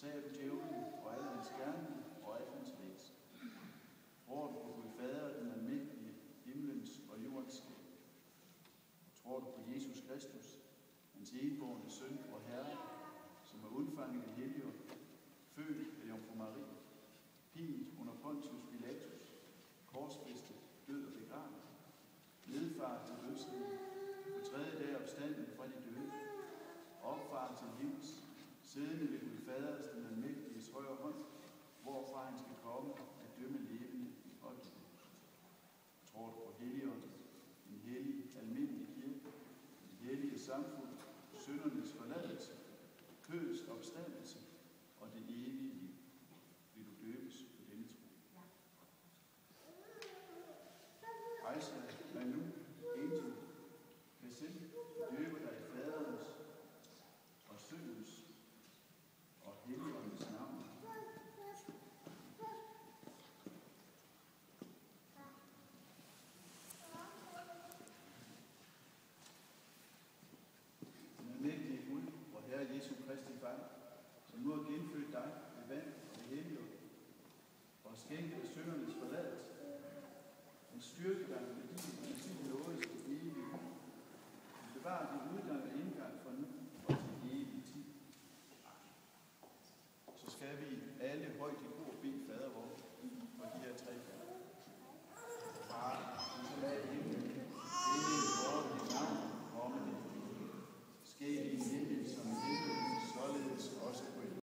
forsager du djævlen og alle hans gerninger og alt hans væsen. Tror du på Gud Fader, den almægtige, himlens og jordens skab? Tror du på Jesus Kristus, hans enbårne søn og Herre, som er undfanget af Helligånd, født af Jomfru Maria, pint under Pontius Pilatus, korsfæstet, død og begravet, nedfaret til dødsriget, på tredje dag opstanden fra de døde, opfaret til livs, siddende ved Gud Faders, den almægtiges højre hånd, hvorfra han skal komme at dømme levende og døde. Tror du på Helligånden, en hellig, almindelig kirke, en hellige samfund, syndernes forladelse, kødets opstandelse og det evige liv? Vil du døbes på denne tro? Rejs dig nu, indtil kan se, døber dig i Faderens og Søndens og Helligåndens navn. Den almægtige Gud, vor Herre Jesu Kristi Far, som nu har genfødt dig ved vand og ved Helligånd, og skænket af syndernes forladelse, en styrke